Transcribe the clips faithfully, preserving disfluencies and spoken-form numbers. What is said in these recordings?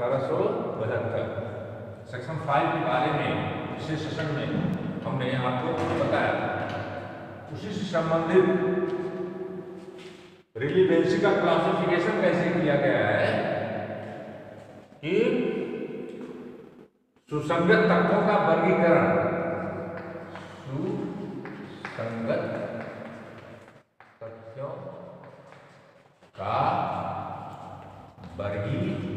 अठारह सौ बहत्तर। सेक्शन फाइव के बारे में पिछले सेशन में हमने आपको बताया था। उसी से संबंधित रिलीवेंसी का क्लासिफिकेशन कैसे किया गया है कि सुसंगत तत्वों का वर्गीकरण, सुसंगत तथ्यों का वर्गीकरण,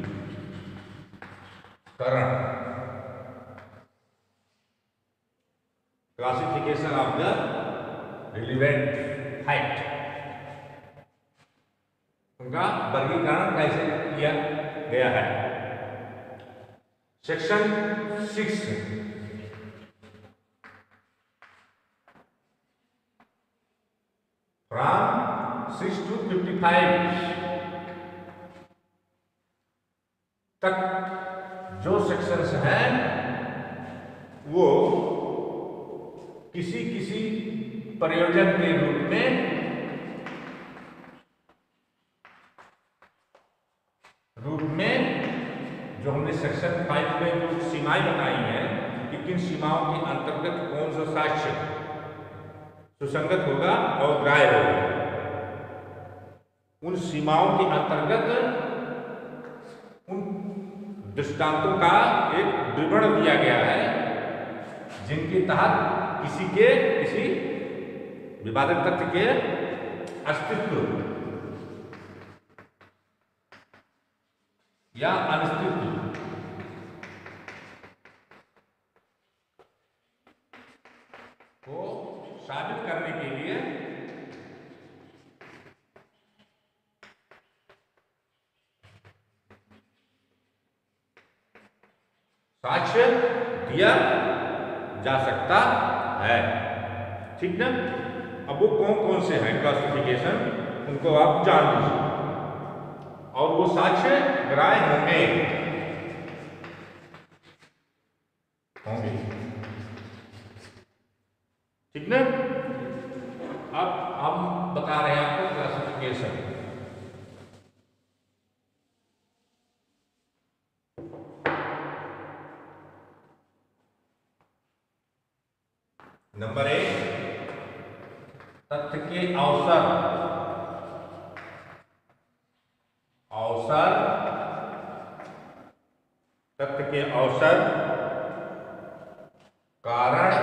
classification of the relevant fact, उनका वर्गीकरण कैसे किया गया है। Section six from six to fifty five तक जो सेक्शंस हैं वो किसी किसी प्रयोजन के रूप में रूप में जो हमने सेक्शन फाइव में जो सीमाएं बनाई हैं कि किन सीमाओं के अंतर्गत कौन सा साक्ष्य सुसंगत होगा और ग्राह्य होगा, उन सीमाओं के अंतर्गत उन दृष्टांतों का एक विवरण दिया गया है जिनके तहत किसी के किसी विवादित तथ्य के अस्तित्व या अनिश्चित को साबित करने के लिए साक्ष्य दिया जा सकता है। ठीक ना। अब वो कौन कौन से हैं क्लासिफिकेशन, उनको आप जान लीजिए और वो साक्ष्य ग्राह्य होंगे होंगे ठीक ना। अब हम बता रहे हैं आपको क्लासिफिकेशन। नंबर एक, तथ्य के अवसर अवसर तथ्य के अवसर, कारण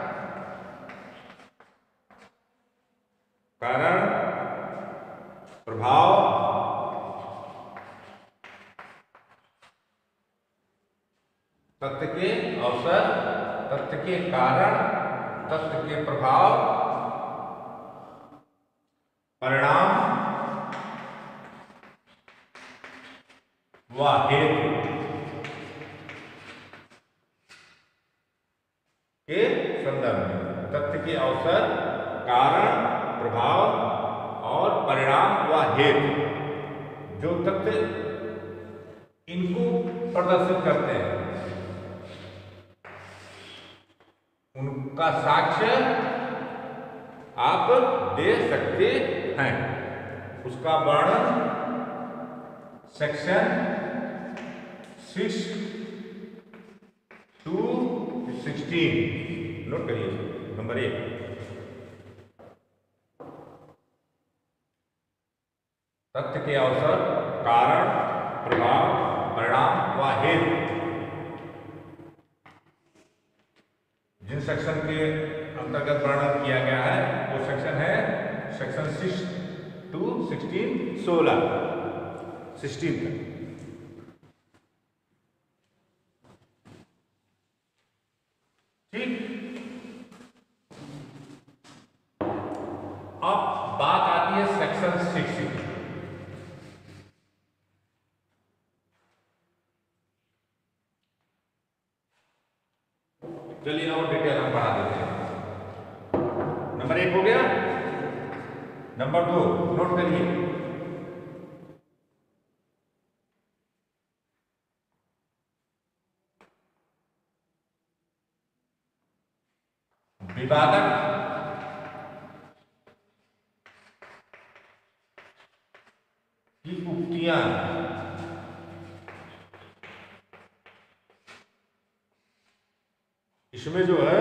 कारण प्रभाव, तथ्य के अवसर, तथ्य के कारण, तथ्य के प्रभाव, परिणाम व हेतु के संदर्भ में। तथ्य के अवसर, कारण, प्रभाव और परिणाम व हेतु, जो तथ्य इनको प्रदर्शित करते हैं उनका साक्ष्य आप दे सकते हैं। उसका वर्णन section six to sixteen note करिए। नंबर एक, तथ्य के अवसर, कारण, प्रभाव, परिणाम व हेतु, जिन सेक्शन के अंतर्गत वर्णन किया गया है वो सेक्शन है सेक्शन सिक्स टू सिक्सटीन, सोलह सिक्सटीन तक। ठीक। अब बात आती है सेक्शन सिक्स की। चलिए और डिटेल हम बढ़ा देते हैं। नंबर एक हो गया। नंबर दो नोट करिए। विवादक की उक्तियां इसमें जो है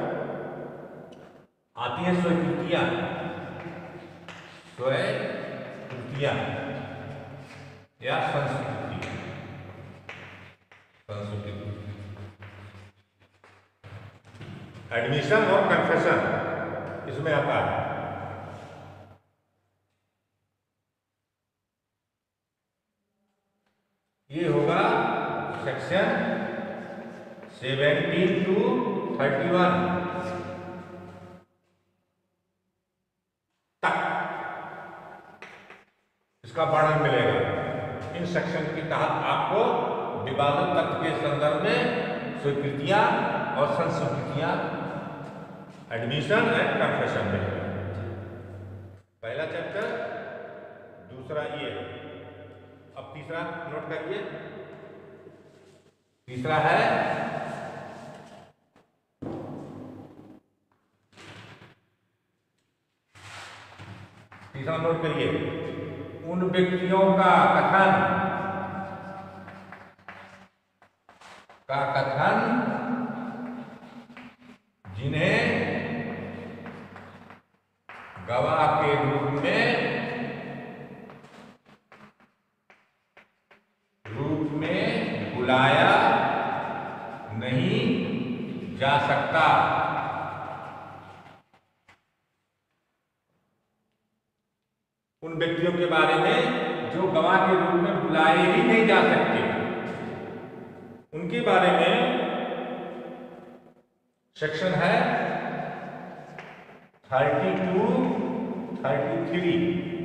आती है स्वीकृतियां, स्वीकृतियां या संस्कृति, संस्कृति, एडमिशन और कन्फेशन इसमें आता है। ये होगा section seventeen to thirty one तक इसका वर्णन मिलेगा। इन सेक्शन के तहत आपको विवादित तथ्य के संदर्भ में स्वीकृतियां और संस्कृतियां, एडमिशन एंड कन्फेशन मिलेगा। पहला चैप्टर, दूसरा ये। अब तीसरा नोट करिए। तीसरा है तीसरा नोट करिए, उन व्यक्तियों का कथन का कथन जिन्हें गवाह के रूप में रूप में बुलाया नहीं जा सकता। उन व्यक्तियों के बारे में जो गवाह के रूप में बुलाए ही नहीं जा सकते, उनके बारे में सेक्शन है thirty two thirty three,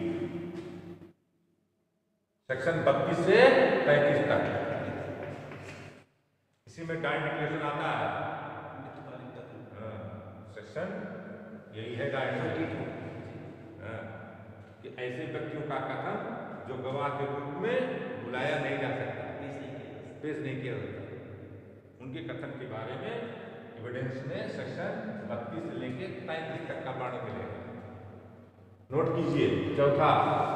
section बत्तीस से पैंतीस तक। इसी में डाइट डिक्लेरेशन आता है। सेक्शन यही है डाइट कि ऐसे व्यक्तियों का कथन जो गवाह के रूप में बुलाया नहीं जा सकता, पेश नहीं किया जाता, उनके कथन के बारे में एविडेंस में सेक्शन बत्तीस से लेकर पैंतीस तक का वर्णन मिलेगा। नोट कीजिए। चौथा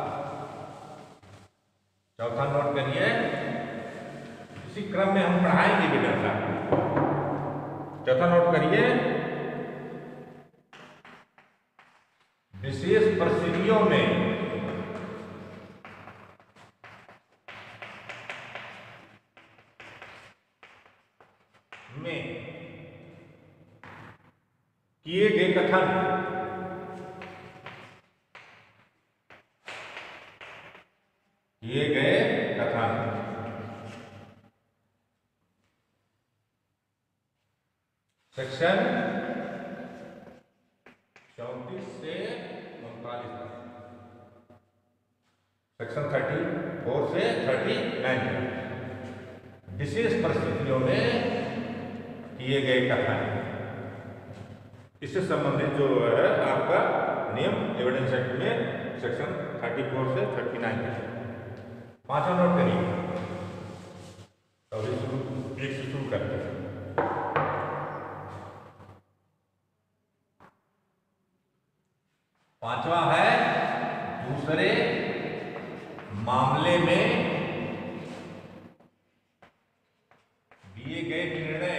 चौथा नोट करिए। इसी क्रम में हम पढ़ाएंगे बेटा। चौथा नोट करिए, विशेष परिस्थितियों में में किए गए कथन किए गए कथन सेक्शन चौंतीस से उनतालीस तक, सेक्शन थर्टी फोर से थर्टी नाइन तक विशेष परिस्थितियों में किए गए कथन। इससे संबंधित जो है आपका नियम एविडेंस एक्ट में सेक्शन थर्टी फोर से थर्टी नाइन तक। पांचवा नोट करिए। तो अभी शुरू एक से शुरू करते हैं। पांचवा है दूसरे मामले में दिए गए निर्णय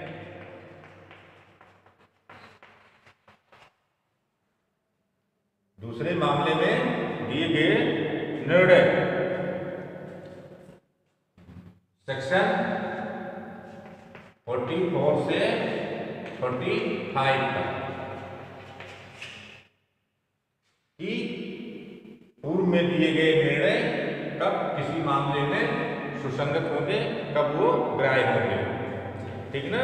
दूसरे मामले में दिए गए निर्णय सेक्शन फोर्टी फोर से फोर्टी फाइव तक कि पूर्व में दिए गए निर्णय कब किसी मामले में सुसंगत होंगे, कब वो ग्राह्य होंगे। ठीक ना?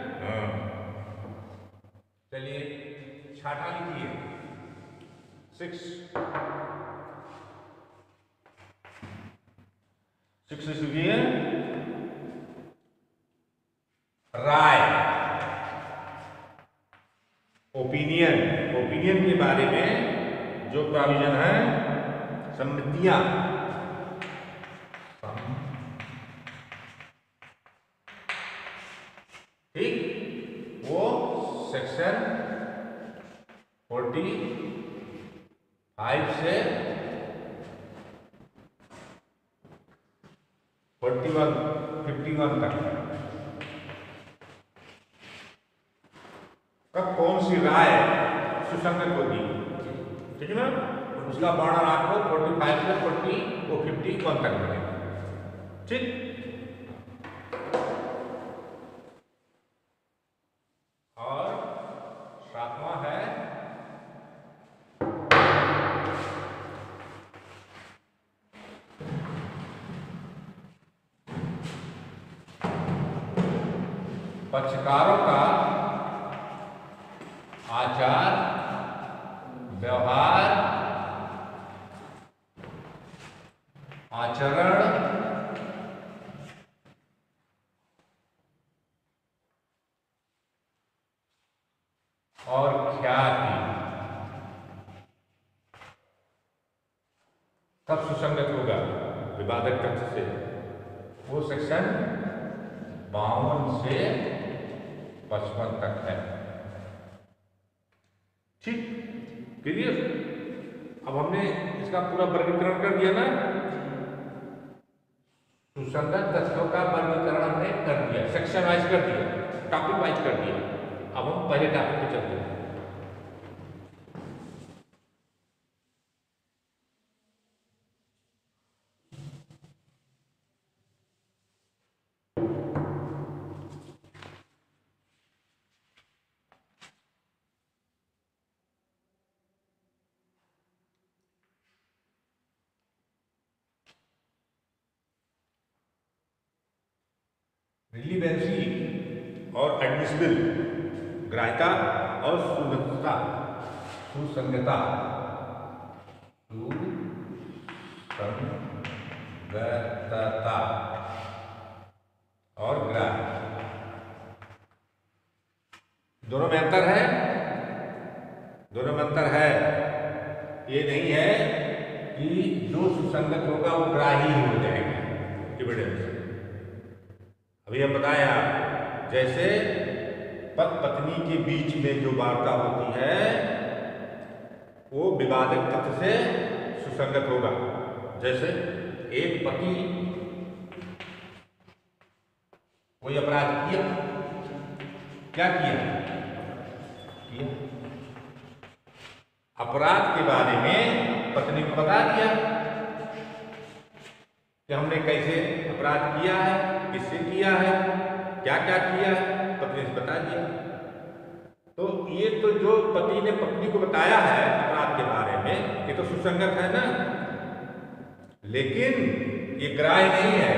चलिए छाटा लिखिए। सिक्स सिक्स लिखिए। राय, ओपिनियन, ओपिनियन के बारे में जो प्रोविजन है, सम्मतियां, ठीक, वो सेक्शन फोर्टी फाइव से फोर्टी वन फिफ्टी वन तक सुसंगत होगी, ठीक है ना। उसका बाणा राखो फोर्टी फाइव से फोर्टी वो फिफ्टी वन तक बनेगा, ठीक। और सातवां है पक्षकारों का आचार व्यवहार आचरण और ख्याति कब सुसंगत होगा विवादक तथ्य से, वो सेक्शन बावन से पचपन तक है, ठीक, क्लियर। अब हमने इसका पूरा वर्गीकरण कर दिया ना, सुसंगत तथ्यों का वर्गीकरण हमने कर दिया, सेक्शन वाइज कर दिया, टॉपिक वाइज कर दिया। अब हम पहले टॉपिक पे चलते हैं। रिलीवेंसी और एडमिसिबल, ग्राह्यता और सुसंगतता, सुसंगतता सुसंगतता और ग्राह्य, दोनों में अंतर है, दोनों में अंतर है। ये नहीं है कि जो सुसंगत होगा वो ग्राही ही हो जाएगा, एविडेंस। अभी हम बताया जैसे पति पत्नी के बीच में जो वार्ता होती है वो विवादक तथ्य से सुसंगत होगा। जैसे एक पति कोई अपराध किया, क्या किया किया अपराध के बारे में पत्नी को बता दिया कि हमने कैसे अपराध किया है, किससे किया है, क्या क्या किया है, पत्नी से बता दिया। तो ये तो जो पति ने पत्नी को बताया है अपराध के बारे में, ये तो सुसंगत है ना, लेकिन ये ग्राह्य नहीं है।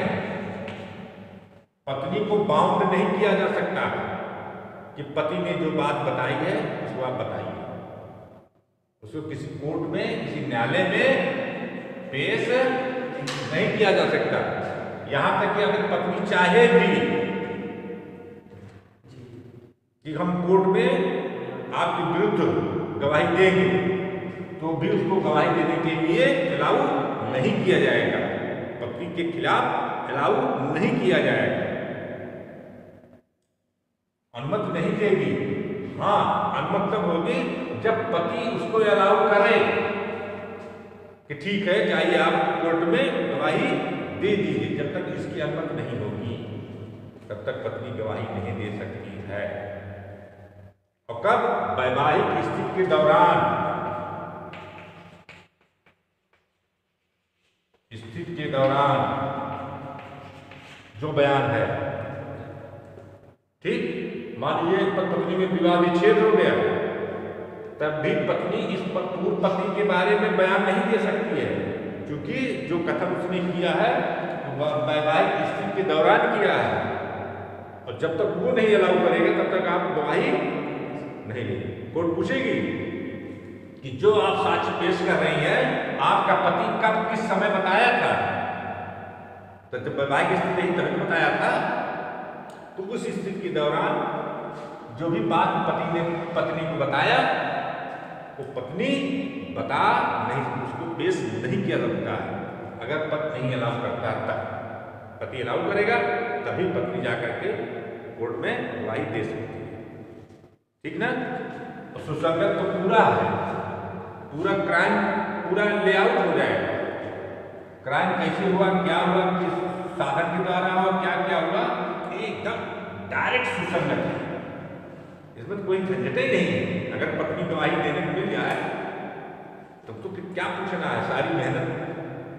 पत्नी को बाउंड नहीं किया जा सकता कि पति ने जो बात बताई है उसको आप बताइए। उसको किसी कोर्ट में, किसी न्यायालय में पेश नहीं किया जा सकता। यहां तक कि अगर पत्नी चाहे भी कि हम कोर्ट में आपके विरुद्ध गवाही देंगे, तो भी उसको गवाही देने के लिए अलाउ नहीं किया जाएगा, पत्नी के खिलाफ अलाउ नहीं किया जाएगा, अनुमति नहीं देगी। हाँ, अनुमति तब होगी जब पति उसको अलाउ करे कि ठीक है चाहिए आप कोर्ट में गवाही दे दीजिए। जब तक इसकी अनुमति नहीं होगी तब तक पत्नी गवाही नहीं दे सकती है। और कब? वैवाहिक स्थिति के दौरान, स्थिति के दौरान जो बयान है, ठीक। मान लीजिए पत्नी में विवाह विच्छेद हो गया, तब भी पत्नी इस पूर्व पति के बारे में बयान नहीं दे सकती है, क्योंकि जो कथन उसने किया है वैवाहिक स्थिति के दौरान किया है। और जब तक वो नहीं अलाउ करेगा तब तक आप गवाही नहीं देंगे। कोर्ट पूछेगी कि जो आप साक्ष्य पेश कर रही हैं आपका पति कब किस समय बताया था, तो जब वैवाहिक स्थिति ही तभी बताया था, तो उस स्थिति के दौरान जो भी बात पति ने पत्नी को बताया वो पत्नी बता नहीं, उसको पेश नहीं किया सकता है। अगर पति नहीं अलाउ करता तब, पति अलाउ करेगा तभी पत्नी जाकर के कोर्ट में गवाही दे सकती है, ठीक ना। और सुसंगत तो पूरा है, पूरा क्राइम पूरा लेआउट हो जाएगा। क्राइम कैसे हुआ, क्या हुआ, किस साधन के द्वारा हुआ, क्या क्या हुआ, एकदम डायरेक्ट सुसंगत है। इसमें तो कोई झंझट ही नहीं है। अगर पत्नी गवाही देने को मिल जाए तब तो क्या पूछना है, सारी मेहनत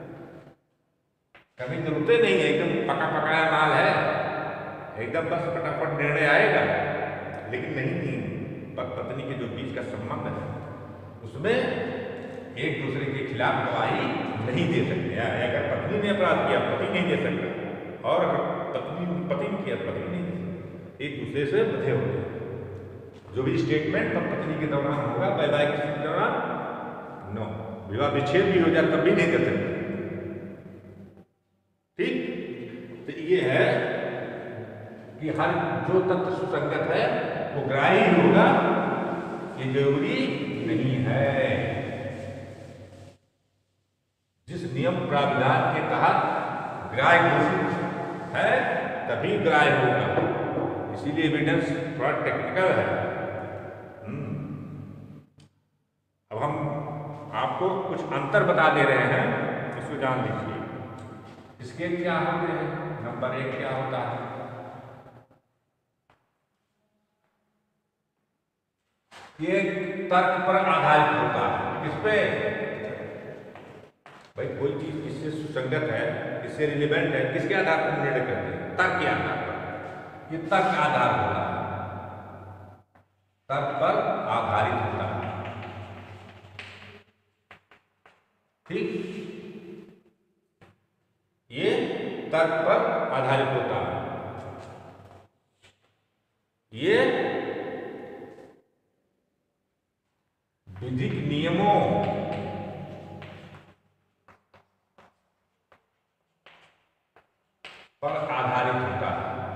कभी जरूरतें नहीं है, एकदम पका पकाया माल है, एकदम बस फटाफट निर्णय आएगा। लेकिन नहीं, पत्नी के जो बीच का संबंध है उसमें एक दूसरे के खिलाफ गवाही नहीं दे सकते। अगर पत्नी ने अपराध किया पति नहीं दे सकता, और अगर पत्नी पति ने किया पति नहीं दे सकता, एक दूसरे से बंधे होते हैं। जो भी स्टेटमेंट तब पत्नी के दौरान होगा, वैवाहिक स्थिति के दौरान नो, विवाह विच्छेद भी हो जाए तब भी नहीं कर सकते। ठीक, तो ये है कि हर जो तत्व सुसंगत है वो ग्राह्य ही होगा, ये जरूरी नहीं है। जिस नियम प्राविधान के तहत ग्राह्य घोषित है तभी ग्राह्य होगा, इसीलिए एविडेंस थोड़ा टेक्निकल है। अब हम आपको कुछ अंतर बता दे रहे हैं, इसको जान लीजिए। इसके क्या होते हैं, नंबर एक क्या होता है, ये तर्क पर आधारित होता है। किस पे भाई, कोई चीज किससे सुसंगत है, किससे रिलेवेंट है, किसके आधार पर निर्णय करते हैं, तर्क के आधार पर। ये तर्क आधार होता है, तर्क पर आधारित होता है। ठीक, ये तर्क पर आधारित होता है। ये विधिक नियमों पर आधारित होता है।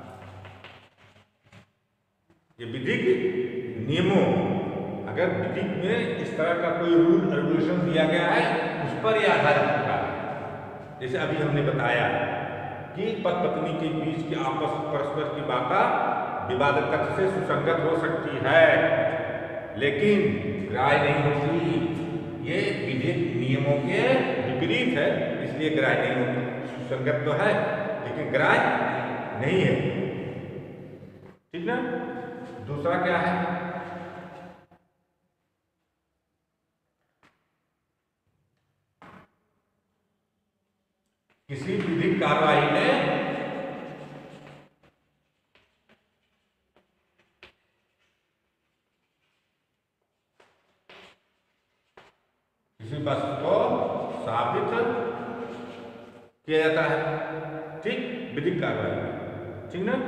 ये विधिक नियमों, अगर विधिक में इस तरह का कोई रूल रेगुलेशन दिया गया है उस पर यह आधारित होता है। जैसे अभी हमने बताया कि पति पत्नी के बीच की आपस परस्पर की वार्ता विवादित तथ्य से सुसंगत हो सकती है, लेकिन ग्राह्य नहीं होती। ये विधिक नियमों के विपरीत है, इसलिए ग्राह्य नहीं होती। सुसंगत तो है लेकिन ग्राह्य नहीं है। ठीक ना। दूसरा क्या है, किसी विधिक कार्रवाई में किसी वस्तु को साबित किया जाता है। ठीक, विधिक कार्रवाई। ठीक ना।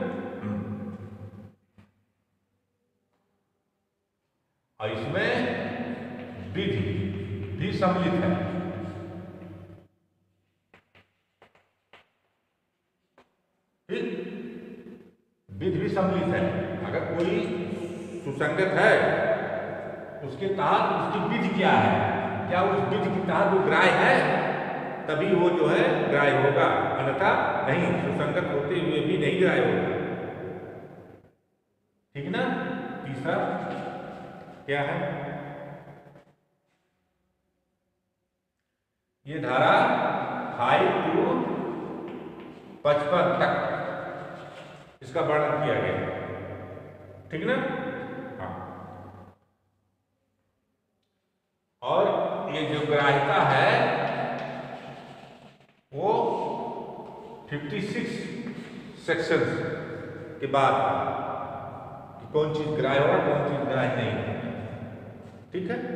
और इसमें विधि भी सम्मिलित है। ठीक, विधि भी सम्मिलित है। अगर कोई सुसंगत है उसके तहत उसकी विधि क्या है, क्या उस विधि के तहत वो ग्राह्य है, तभी वो जो है ग्राह्य होगा, अन्यथा नहीं। सुसंगत होते हुए भी नहीं ग्राह्य होगा। ठीक ना। तीसरा क्या है, ये धारा फाइव टू पचपन तक इसका वर्णन किया गया। ठीक ना। हाँ, और ये जो ग्राह्यता है वो छप्पन सेक्शंस के बाद कि कौन चीज ग्राह्य होगा कौन चीज ग्राह्य नहीं है। ठीक है।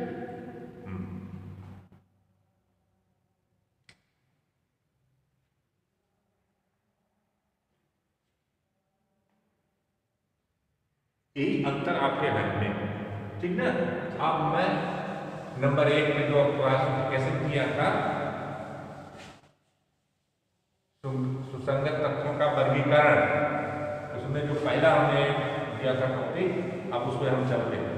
यही अंतर आपके मन में। ठीक ना। अब मैं नंबर एक में जो क्लासिफिकेशन किया था सुसंगत तत्वों का वर्गीकरण, उसमें जो पहला हमने दिया था टॉपिक, अब उसमें हम चलते हैं।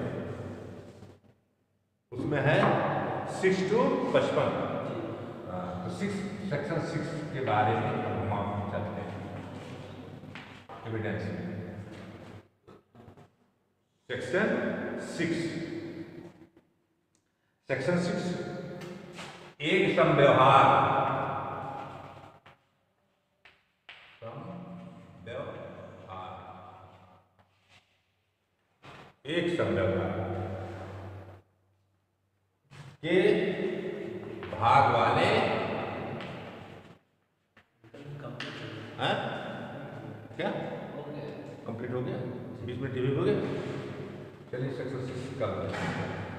उसमें है सिक्स टू पचपन, तो सिक्स सेक्शन सिक्स के बारे में हम आप चलते हैं। Evidence section six. Section six, एक समव्यवहार, समव्यवहार एक संरचना के भाग वाले हैं क्या कंप्लीट हो गया? बीस मिनट टीवी हो गया। चलिए सक्सेस कर